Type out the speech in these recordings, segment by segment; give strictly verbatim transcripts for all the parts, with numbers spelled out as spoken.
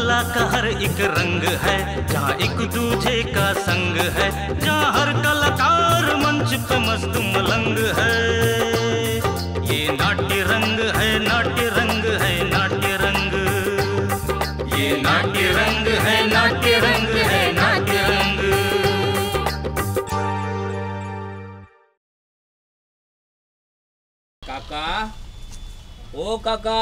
कला का हर एक रंग है, जहाँ एक दूजे का संग है, जहाँ हर कलाकार मंच पे मस्त मलंग है। ये नाट्य रंग है, नाट्य रंग है, नाट्य रंग, ये नाट्य रंग है, नाट्य रंग है, नाट्य रंग। काका, ओ काका,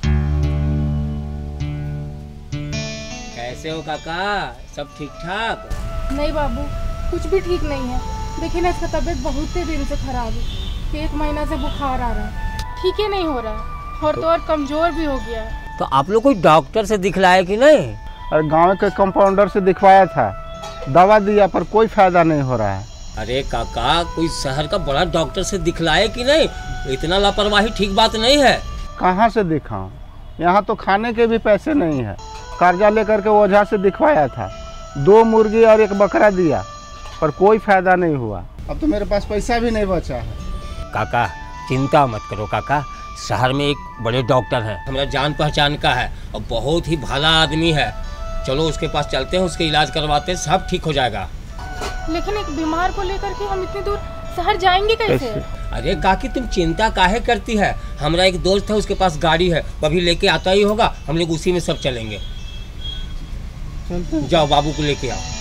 कैसे हो काका? सब ठीक ठाक? नहीं बाबू, कुछ भी ठीक नहीं है। देखिए ना, इसका तबीयत बहुत ही दिन से खराब है। एक महीना से बुखार आ रहा है, ठीक ही नहीं हो रहा है, और तो और कमजोर भी हो गया है। तो आप लोग कोई डॉक्टर से दिखलाए कि नहीं? और गांव के कंपाउंडर से दिखवाया था, दवा दिया पर कोई फायदा नहीं हो रहा है। अरे काका, कोई शहर का बड़ा डॉक्टर से दिखलाए कि नहीं? इतना लापरवाही ठीक बात नहीं है। कहाँ से दिखाऊं? यहाँ तो खाने के भी पैसे नहीं है। कर्जा लेकर के ओझा से दिखवाया था, दो मुर्गी और एक बकरा दिया पर कोई फायदा नहीं हुआ। अब तो मेरे पास पैसा भी नहीं बचा है। काका चिंता मत करो काका, शहर में एक बड़े डॉक्टर हैं, हमारा जान पहचान का है और बहुत ही भला आदमी है। चलो उसके पास चलते हैं, उसके इलाज करवाते हैं, सब ठीक हो जाएगा। लेकिन एक बीमार को लेकर के हम इतनी दूर शहर जाएंगे कैसे? अरे काकी तुम चिंता काहे करती है? हमारा एक दोस्त है, उसके पास गाड़ी है, अभी लेके आता ही होगा, हम लोग उसी में सब चलेंगे। जाओ बाबू को लेके आओ।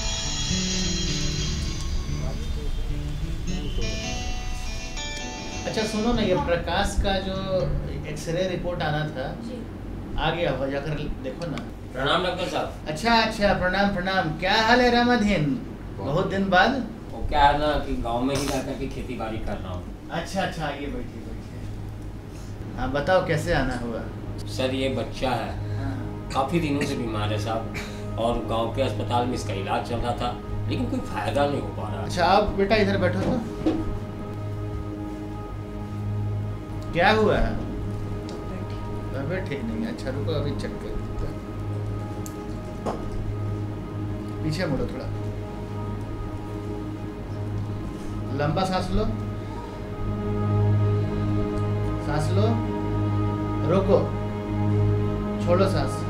अच्छा सुनो ना, ये प्रकाश का जो एक्सरे रिपोर्ट आना था आ गया हो, जाकर देखो ना। प्रणाम डॉक्टर साहब। अच्छा अच्छा, प्रणाम प्रणाम। क्या हाल है रामाधीन, बहुत दिन बाद? वो क्या है ना कि गांव में ही रह करके खेती बाड़ी कर रहा हूँ। अच्छा अच्छा, आइए बैठिए बैठिए। हाँ बताओ कैसे आना हुआ? सर ये बच्चा है, हाँ। काफ़ी दिनों से बीमार है साहब, और गांव के अस्पताल में इसका इलाज चल रहा था, लेकिन कोई फायदा नहीं हो पा रहा। अच्छा आप बेटा इधर बैठो तो। क्या हुआ है? तबीयत ठीक नहीं है? अच्छा रुको, अभी चेक कर देते हैं। पीछे मुड़ो थोड़ा, लंबा सांस लो, सांस लो, रोको, छोड़ो सांस,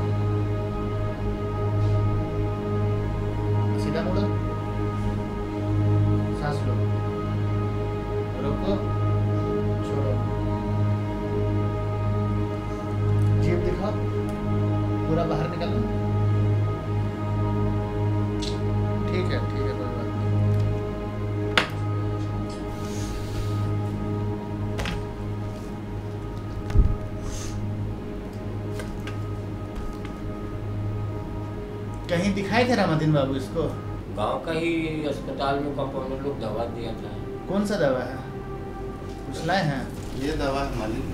सीधा मुड़ो, सांस लो, रोको, छोड़ो, जीभ दिखाओ, पूरा बाहर निकालो। ठीक है ठीक है, कोई बात नहीं। कहीं दिखाए थे रामाधीन बाबू इसको? गांव का ही अस्पताल में कंपाउंडर लोग दवा दिया था। कौन सा दवा है? कुछ लाए हैं? ये दवा है मालिक।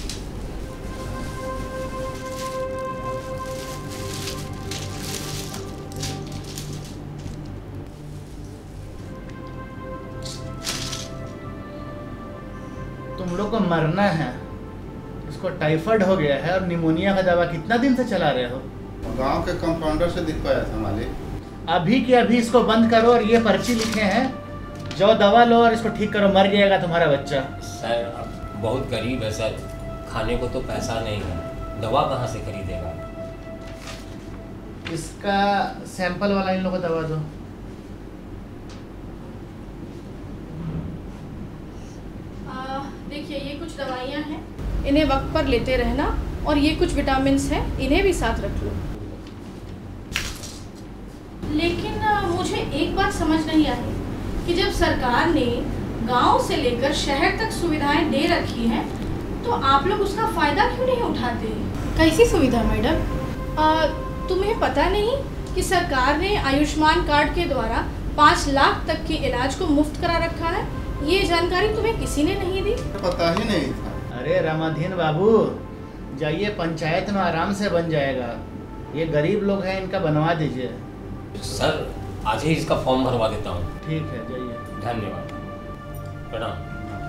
तुम लोग को मरना है, इसको टाइफाइड हो गया है और निमोनिया का दवा कितना दिन से चला रहे हो? गांव के कंपाउंडर से दिखवाया था मालिक। अभी के अभी इसको बंद करो और ये पर्ची लिखे हैं, जो दवा लो और इसको ठीक करो, मर जाएगा तुम्हारा बच्चा। सर अब बहुत गरीब है सर, खाने को तो पैसा नहीं है, दवा कहाँ से खरीदेगा? इसका सैंपल वाला इन लोगों को दवा दो। देखिए ये कुछ दवाइयाँ हैं, इन्हें वक्त पर लेते रहना, और ये कुछ विटामिन हैं, इन्हें भी साथ रख लो। लेकिन मुझे एक बात समझ नहीं आई कि जब सरकार ने गांव से लेकर शहर तक सुविधाएं दे रखी हैं, तो आप लोग उसका फायदा क्यों नहीं उठाते? कैसी सुविधा मैडम? तुम्हें पता नहीं कि सरकार ने आयुष्मान कार्ड के द्वारा पाँच लाख तक के इलाज को मुफ्त करा रखा है? ये जानकारी तुम्हें किसी ने नहीं दी? पता ही नहीं था। अरे रामाधीन बाबू, जाइए पंचायत में आराम से बन जाएगा। ये गरीब लोग हैं, इनका बनवा दीजिए। सर आज ही इसका फॉर्म भरवा देता हूँ। ठीक है, जाइए। धन्यवाद, प्रणाम।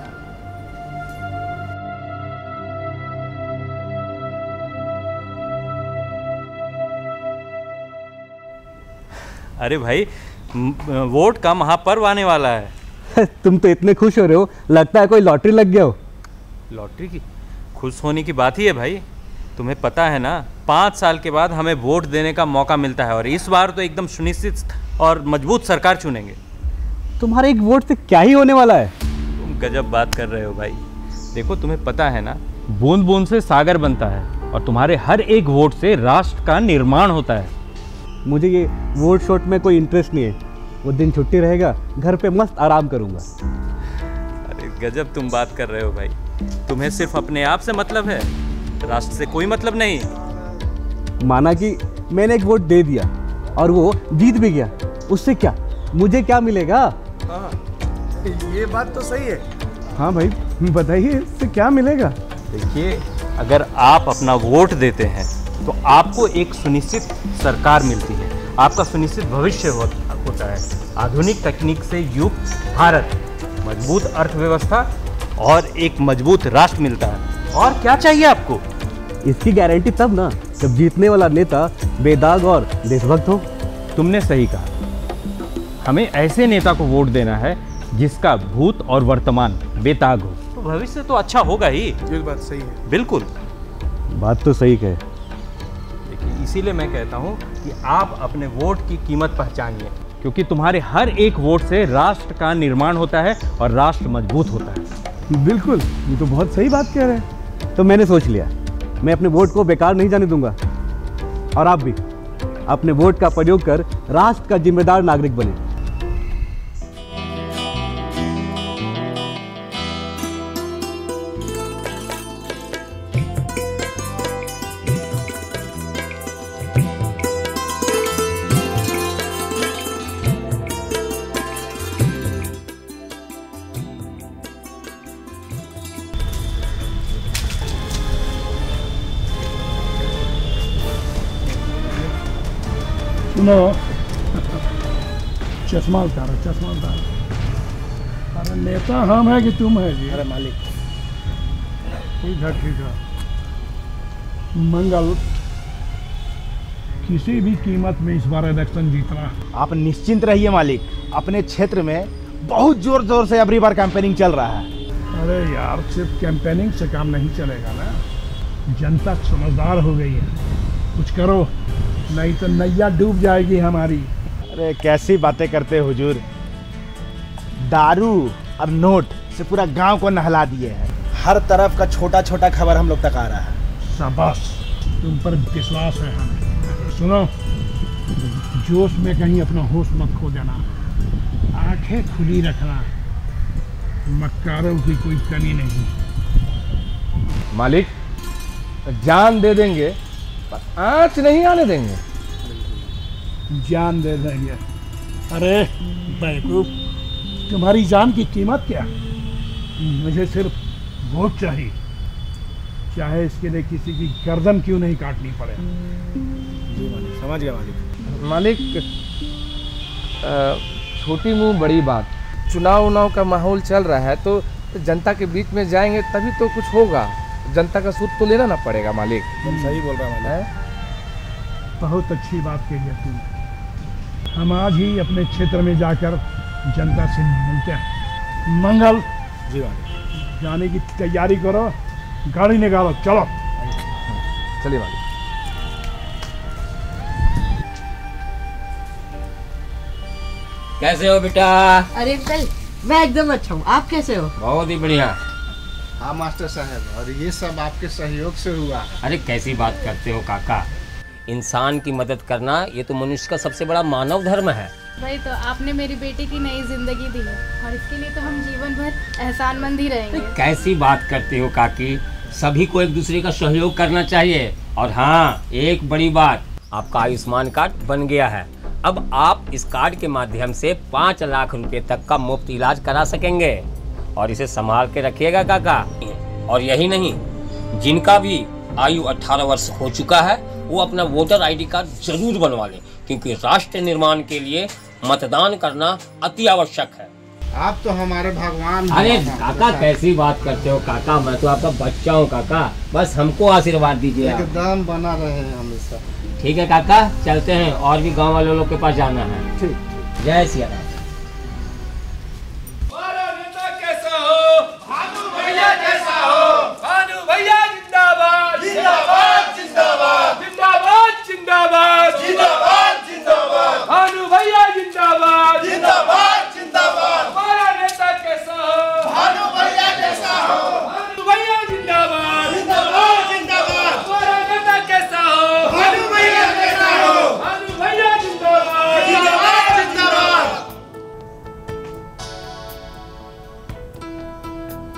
अरे भाई, वोट का महापर्व आने वाला है। तुम तो इतने खुश हो रहे हो, लगता है कोई लॉटरी लग गया हो। लॉटरी की खुश होने की बात ही है भाई। तुम्हें पता है ना, पाँच साल के बाद हमें वोट देने का मौका मिलता है और इस बार तो एकदम सुनिश्चित और मजबूत सरकार चुनेंगे। तुम्हारे एक वोट से क्या ही होने वाला है? तुम गजब बात कर रहे हो भाई। देखो तुम्हें पता है ना, बूंद बूंद से सागर बनता है और तुम्हारे हर एक वोट से राष्ट्र का निर्माण होता है। मुझे ये वोट शोट में कोई इंटरेस्ट नहीं है। वो दिन छुट्टी रहेगा, घर पे मस्त आराम करूँगा। अरे गजब तुम बात कर रहे हो भाई। तुम्हें सिर्फ अपने आप से मतलब है, राष्ट्र से कोई मतलब नहीं। माना कि मैंने एक वोट दे दिया और वो जीत भी गया, उससे क्या, मुझे क्या मिलेगा? हाँ, ये बात तो सही है। हाँ भाई बताइए, इससे क्या मिलेगा? देखिए, अगर आप अपना वोट देते हैं तो आपको एक सुनिश्चित सरकार मिलती है, आपका सुनिश्चित भविष्य हो, होता है, आधुनिक तकनीक से युक्त भारत, मजबूत अर्थव्यवस्था और एक मजबूत राष्ट्र मिलता है। और क्या चाहिए आपको? इसकी गारंटी तब ना जब जीतने वाला नेता बेदाग और देशभक्त हो। तुमने सही कहा। हमें ऐसे नेता को वोट देना है जिसका भूत और वर्तमान बेताग हो, तो भविष्य तो अच्छा होगा ही। ये बात सही है। बिल्कुल, बात तो सही कहे। देखिए, इसीलिए मैं कहता हूँ कि आप अपने वोट की कीमत पहचानिए, क्योंकि तुम्हारे हर एक वोट से राष्ट्र का निर्माण होता है और राष्ट्र मजबूत होता है। बिल्कुल, ये तो बहुत सही बात कह रहे हैं। तो मैंने सोच लिया, मैं अपने वोट को बेकार नहीं जाने दूंगा। और आप भी अपने वोट का प्रयोग कर राष्ट्र का जिम्मेदार नागरिक बने। सुनो, चश्मा उतारो, चश्मा उतारो। अरे नेता हम है कि तुम है जी? अरे मालिक, ठीक है ठीक है। मंगल, किसी भी कीमत में इस बार इलेक्शन जीतना। आप निश्चिंत रहिए मालिक, अपने क्षेत्र में बहुत जोर जोर से अबरी बार कैंपेनिंग चल रहा है। अरे यार, सिर्फ कैंपेनिंग से काम नहीं चलेगा ना, जनता समझदार हो गई है। कुछ करो, नहीं तो नैया डूब जाएगी हमारी। अरे कैसी बातें करते हो हुजूर, दारू और नोट से पूरा गांव को नहला दिए हैं। हर तरफ का छोटा छोटा खबर हम लोग तक आ रहा है। शाबाश, तुम पर विश्वास है हमें। सुनो, जोश में कहीं अपना होश मत खो देना, आंखें खुली रखना, मक्कारों की कोई कमी नहीं। मालिक, जान दे देंगे पर आँच नहीं आने देंगे। जान दे देंगे? अरे बेवकूफ, तुम्हारी जान की कीमत क्या? मुझे सिर्फ वोट चाहिए, चाहे इसके लिए किसी की गर्दन क्यों नहीं काटनी पड़े। जी मालिक, समझ गया मालिक। मालिक, छोटी मुंह बड़ी बात। चुनाव उनाव का माहौल चल रहा है तो जनता के बीच में जाएंगे तभी तो कुछ होगा। जनता का सूद तो लेना ना पड़ेगा मालिक। तुम सही बोल रहा है। बहुत अच्छी बात कही है तुमने। हम आज ही अपने क्षेत्र में जाकर जनता से मिलते हैं। मंगल जी मालिक, जाने की तैयारी करो, गाड़ी निकालो, चलो। चलिए मालिक। कैसे हो बेटा? अरे अंकल, मैं एकदम अच्छा हूँ, आप कैसे हो? बहुत ही बढ़िया। हाँ मास्टर साहब, और ये सब आपके सहयोग से हुआ। अरे कैसी बात करते हो काका, इंसान की मदद करना ये तो मनुष्य का सबसे बड़ा मानव धर्म है। वही तो, आपने मेरी बेटी की नई जिंदगी दी है और इसके लिए तो हम जीवन भर एहसानमंद ही रहेंगे। कैसी बात करते हो काकी, सभी को एक दूसरे का सहयोग करना चाहिए। और हाँ, एक बड़ी बात, आपका आयुष्मान कार्ड बन गया है। अब आप इस कार्ड के माध्यम से पाँच लाख रुपए तक का मुफ्त इलाज करा सकेंगे। और इसे संभाल के रखिएगा काका। और यही नहीं, जिनका भी आयु अठारह वर्ष हो चुका है वो अपना वोटर आईडी कार्ड जरूर बनवा लें, क्योंकि राष्ट्र निर्माण के लिए मतदान करना अति आवश्यक है। आप तो हमारे भगवान। अरे काका कैसी बात करते हो काका, मैं तो आपका बच्चा हूँ काका, बस हमको आशीर्वाद दीजिए। एकदम बना रहे हैं हमेशा। ठीक है काका, चलते हैं, और भी गांव वाले लोग के पास जाना है। ठीक, जय सिया राम। भैया जिंदाबाद जिंदाबाद जिंदाबाद जिंदाबाद।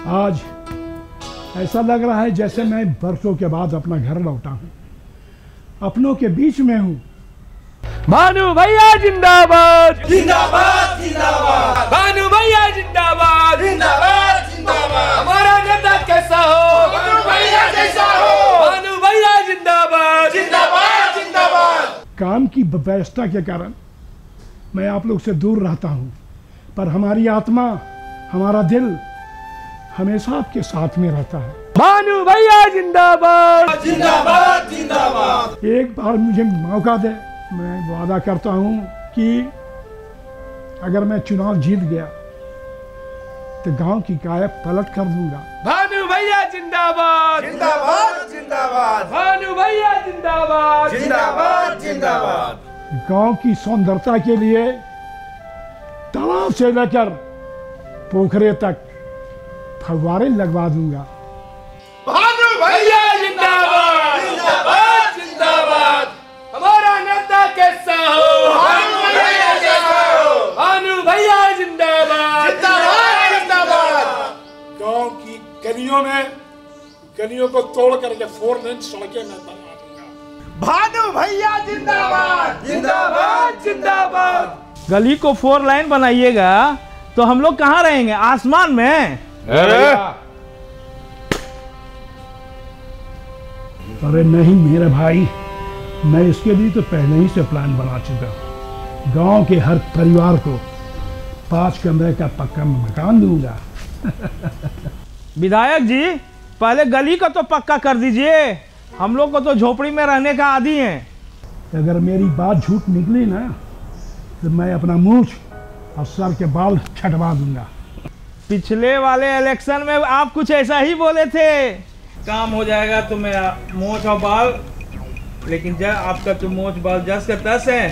आज ऐसा लग रहा है जैसे मैं बरसों के बाद अपना घर लौटा हूँ, अपनों के बीच में हूँ। भानु भैया जिंदाबाद जिंदाबाद जिंदाबाद, भानु भैया जिंदाबाद जिंदाबाद जिंदाबाद, हमारा नेता कैसा हो, भानु भैया जैसा हो, भानु भैया जिंदाबाद जिंदाबाद जिंदाबाद। काम की व्यवस्था के कारण मैं आप लोग से दूर रहता हूँ, पर हमारी आत्मा, हमारा दिल हमेशा आपके साथ में रहता है। भानु भैया जिंदाबाद जिंदाबाद जिंदाबाद। एक बार मुझे मौका दे, मैं वादा करता हूँ कि अगर मैं चुनाव जीत गया तो गांव की काया पलट कर दूंगा। भानु भैया जिंदाबाद जिंदाबाद जिंदाबाद, भानु भैया जिंदाबाद जिंदाबाद जिंदाबाद। गांव की सौंदर्यता के लिए तालाब से लेकर पोखरे तक फव्वारे लगवा दूंगा। भानु भैया जिंदाबाद जिंदाबाद जिंदाबाद, हमारा नेता कैसा हो, भानु भैया जैसा हो, भानु भैया जिंदाबाद जिंदाबाद जिंदाबाद। गांव की गलियों में गलियों को तोड़ करके फोर लेन सड़कें मैं बनवा दूंगा। भानु भैया जिंदाबाद जिंदाबाद जिंदाबाद। गली को फोर लाइन बनाइएगा तो हम लोग कहाँ रहेंगे, आसमान में? अरे नहीं मेरे भाई, मैं इसके लिए तो पहले ही से प्लान बना चुका हूँ। गांव के हर परिवार को पांच कमरे का पक्का मकान दूंगा। विधायक जी, पहले गली का तो पक्का कर दीजिए, हम लोग को तो झोपड़ी में रहने का आदी है। अगर मेरी बात झूठ निकली ना तो मैं अपना मूंछ और सर के बाल छटवा दूंगा। पिछले वाले इलेक्शन में आप कुछ ऐसा ही बोले थे, काम हो जाएगा तो मेरा मोछ और बाल, लेकिन जब आपका तो मोछ बाल जस का तस है।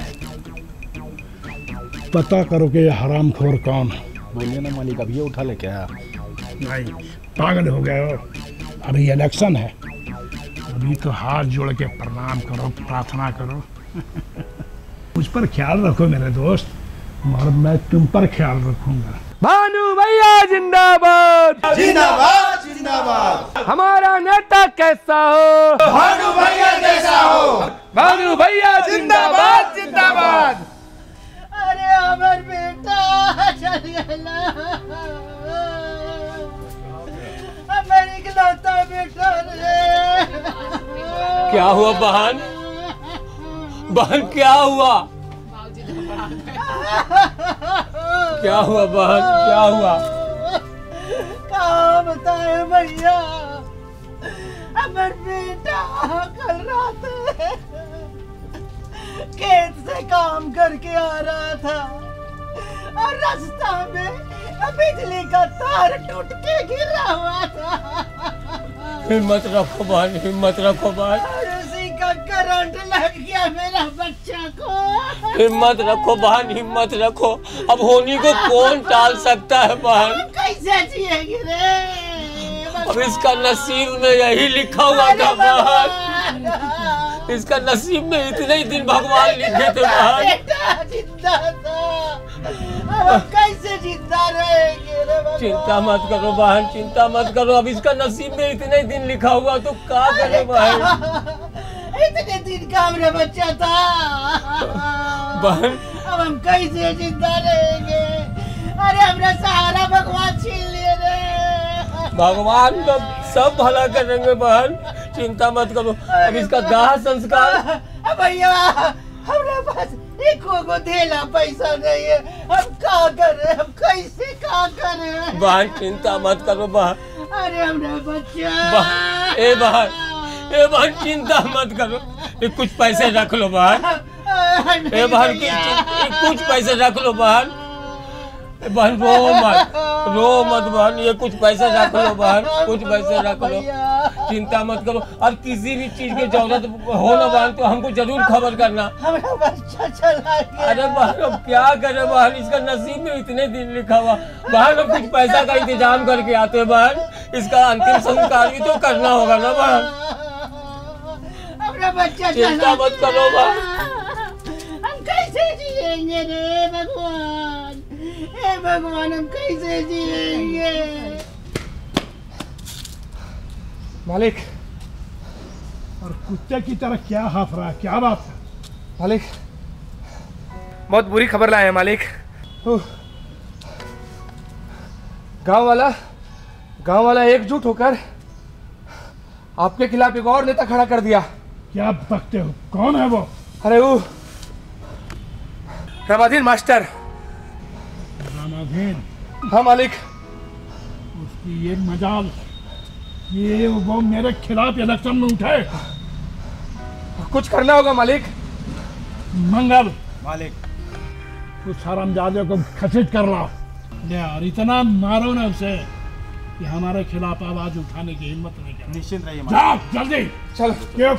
पता करो कि ये हरामखोर कौन है। बोलिए ना मालिक, अभी उठा ले क्या? नहीं, पागल हो गए हो। अभी इलेक्शन है, अभी तो हाथ जोड़ के प्रणाम करो, प्रार्थना करो। मुझ पर ख्याल रखो मेरे दोस्त, और मैं तुम पर ख्याल रखूंगा। भानु भैया जिंदाबाद जिंदाबाद जिंदाबाद, हमारा नेता कैसा हो, भानु भैया जैसा हो, भानु भैया जिंदाबाद जिंदाबाद। अरे अमर बेटा चल गया, अमर इकलौता बेटा रे। क्या हुआ बहन? बहन क्या हुआ? क्या हुआ बहन, क्या हुआ? कहाँ बताए भैया, अमर बेटा कल रात खेत से काम करके आ रहा था और रास्ता में बिजली का तार टूट के गिरा हुआ था। हिम्मत रखो बहन, हिम्मत रखो बहन, और उसी का करंट लग गया मेरा बच्चा को। हिम्मत रखो बहन, हिम्मत रखो। अब होनी को कौन टाल सकता है बहन? कैसे जिएगी रे? अब इसका नसीब में यही लिखा हुआ था बहन, इसका नसीब में इतने ही दिन भगवान लिखे थे बहन। बेटा जिंदा था, अब हम कैसे जिंदा रहेंगे रे भगवान? चिंता मत करो बहन, चिंता मत करो। अब इसका नसीब में इतने ही दिन लिखा हुआ तो क्या करे बहन? इतने दिन का मेरा बच्चा था बहन, अब हम कैसे जिंदा रहेंगे? अरे हमरा सहारा भगवान छीन लिए रे। भगवान का सब भला करेंगे बहन, चिंता मत करो। अब इसका दाह संस्कार। भैया हमरा पास एक को धेला पैसा नहीं है, हम क्या करें, हम कैसे क्या करें? बहन चिंता मत करो बहन। अरे हमरा बच्चा। बहन, ए बहन, ए बहन चिंता मत करो, ये कुछ पैसे रख लो बहन। ए बहन कुछ पैसे रख लो बहन। बहन रो मत, रो मत बहन, ये कुछ पैसे रख लो बहन, कुछ पैसे रख लो, चिंता मत करो। और किसी भी चीज की जरूरत हो ना बहन तो हमको जरूर खबर करना। हमारा बच्चा चला गया। अरे बहन अब क्या करे बहन, इसका नसीब में इतने दिन लिखा हुआ। बहन अब कुछ पैसा का इंतजाम करके आते बहन, इसका अंतिम संस्कार भी तो करना होगा ना बहन। हमारा बच्चा चिंता मत करो बहन। हम कैसे जिएंगे रे भगवान, हे भगवान हम कैसे जिएंगे? मालिक। और कुत्ते की तरह क्या हाफ रहा है, क्या बात है? मालिक बहुत बुरी खबर लाए हैं मालिक। गांव वाला गांव वाला एकजुट होकर आपके खिलाफ एक और नेता खड़ा कर दिया। क्या बकते हो? कौन है वो? अरे वो रमाधीन मास्टर। रमाधीन? हाँ मालिक। उसकी ये मजाल ये वो मेरे खिलाफ इलेक्शन में उठे। कुछ करना होगा मालिक। मंगल मालिक उस हरामजादे को खसीट कर लाओ और इतना मारो ना उसे कि हमारे खिलाफ आवाज उठाने की हिम्मत नहीं करे। निश्चिंत रहिए जाओ जल्दी। चल क्यों?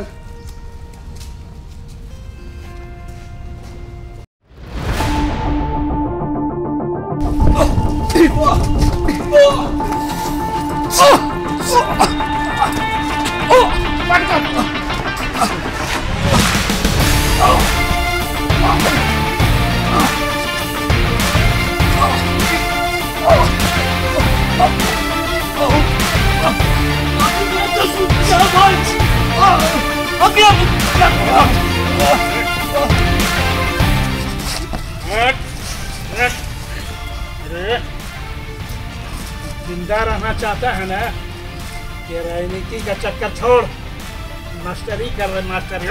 जिंदा रहना चाहता है ना कि राजनीति का चक्कर छोड़ मास्टरी कर रहे मास्टरी।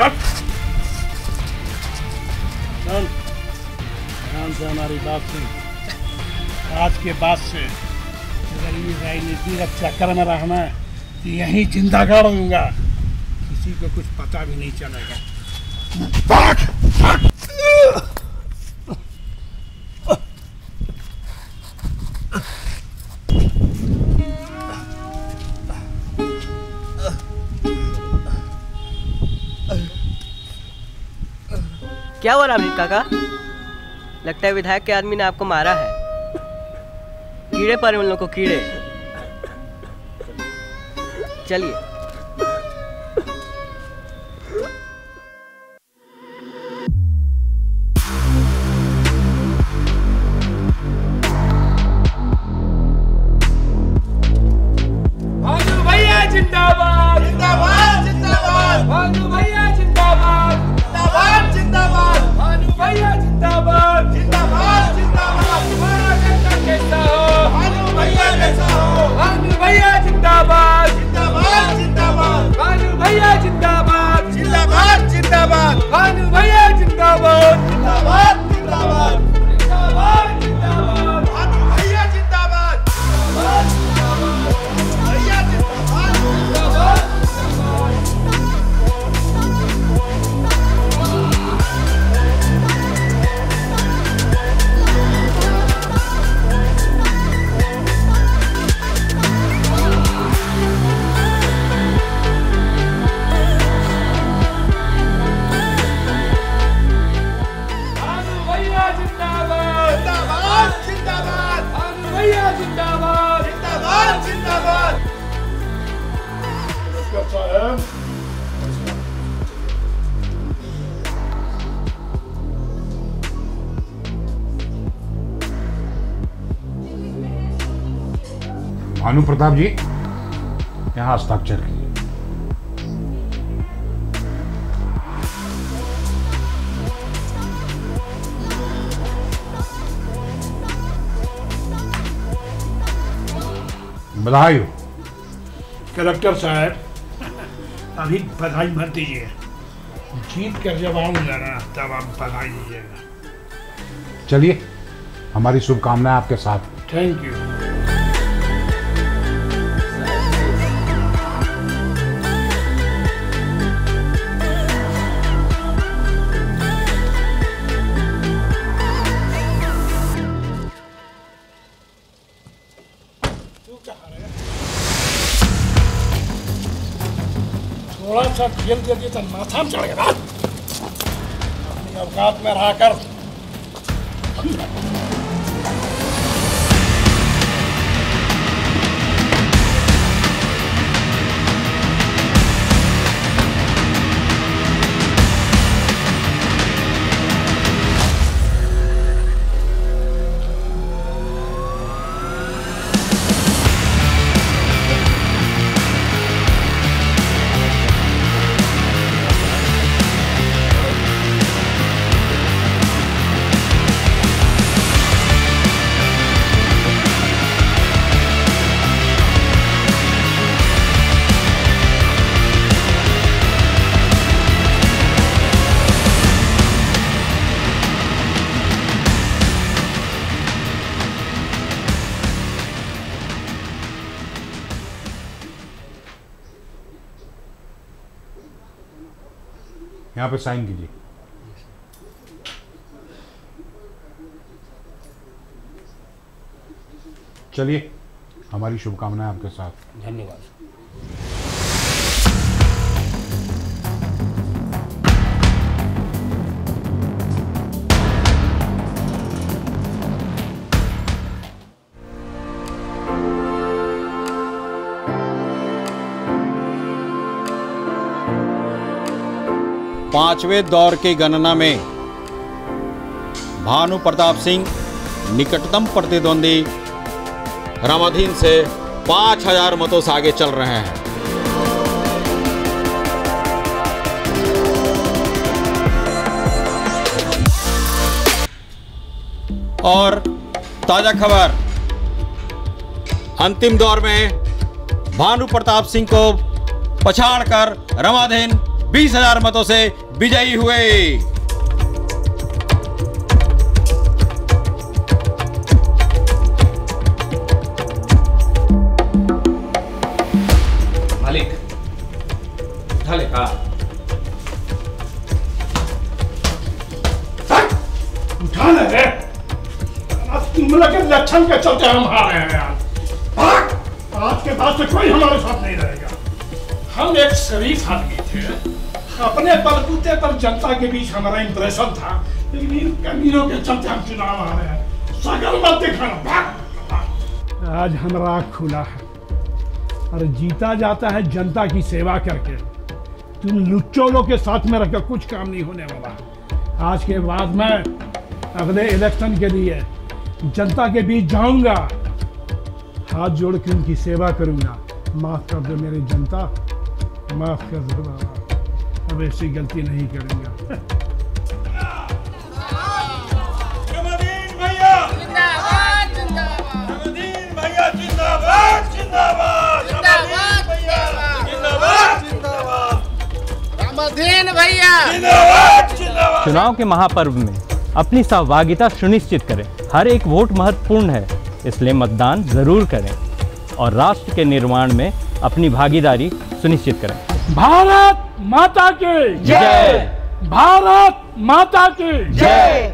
सुन ध्यान से हमारी बात सुन। आज के बाद से अगर ये राजनीति का चक्कर में रहना है तो यहीं जिंदा गाड़ दूंगा, किसी को कुछ पता भी नहीं चलेगा। क्या हुआ रामजीत काका? लगता है विधायक के आदमी ने आपको मारा है। कीड़े पर उन लोगों को कीड़े। चलिए। भानु भैया जिंदाबाद जिंदाबाद जिंदाबाद भानु भैया जिंदाबाद जिंदाबाद जिंदाबाद भानु भैया जिंदाबाद जिंदाबाद जिंदाबाद हमारा जनता कैसा हो भानु भैया कैसा हो भानु भैया जिंदाबाद जिंदाबाद जिंदाबाद भानु भैया जिंदाबाद जिंदाबाद जिंदाबाद भानु भैया जिंदाबाद जिंदाबाद जिंदाबाद जिंदाबाद जिंदाबाद भानु भैया जिंदाबाद भैया जिंदाबाद भानु भैया जिंदाबाद जिंदाबाद जिंदाबाद भानु भैया जिंदाबाद जिंदाबाद जिंदाबाद साहब भानु प्रताप जी यहाँ हस्ताक्षर कीजिए। बधाई हो। कलेक्टर साहब अभी बधाई मत दीजिए, जीत कर जब आऊंगा ना तब आप बधाई दीजिएगा। चलिए हमारी शुभकामनाएं आपके साथ। Thank you. थोड़ा सा खेल दे दिया तो माथा में चढ़ेगा। अपनी औकात में रहा कर। यहाँ पे साइन कीजिए। चलिए, हमारी शुभकामनाएं आपके साथ। धन्यवाद। पांचवें दौर की गणना में भानु प्रताप सिंह निकटतम प्रतिद्वंदी रामाधीन से पांच हजार मतों से आगे चल रहे हैं। और ताजा खबर, अंतिम दौर में भानु प्रताप सिंह को पछाड़कर रामाधीन बीस हजार मतों से विजयी हुए। मालिक उठा ले। हाँ उठा ले रे। तुम लोग के लक्षण के चलते हम हारे हैं यार। आज के बाद से कोई हमारे साथ नहीं रहेगा। हम एक शरीफ आदमी थे, अपने बलबूते पर जनता के बीच हमारा इंप्रेशन था, लेकिन इन कमीनों के चलते हम चुनाव आ रहे हैं। सकल मत दिखाना। आज हमारा आँख खुला है और जीता जाता है जनता की सेवा करके। तुम लुच्चों के साथ में रखकर कुछ काम नहीं होने वाला। आज के बाद मैं अगले इलेक्शन के लिए जनता के बीच जाऊंगा, हाथ जोड़ के उनकी सेवा करूंगा। माफ कर दो मेरी जनता, माफ कर दो बाबा, अब ऐसी गलती नहीं करूंगा। रामाधीन भैया जिंदाबाद, रामाधीन भैया जिंदाबाद, जिंदाबाद, रामाधीन भैया जिंदाबाद, जिंदाबाद, रामाधीन भैया जिंदाबाद, जिंदाबाद। चुनाव के महापर्व में अपनी सहभागिता सुनिश्चित करें। हर एक वोट महत्वपूर्ण है, इसलिए मतदान जरूर करें और राष्ट्र के निर्माण में अपनी भागीदारी सुनिश्चित करें। भारत माता की जय, भारत माता की जय।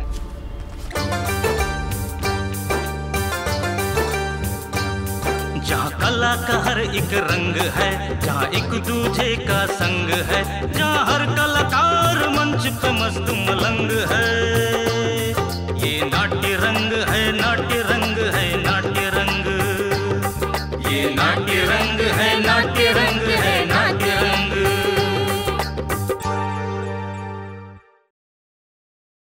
जहाँ कला का हर एक रंग है, जहाँ एक दूजे का संग है, जहाँ हर कलाकार मंच पे मस्त मलंग है। ये नाट्य रंग है, नाट्य रंग है, नाट्य रंग, ये नाट्य रंग है,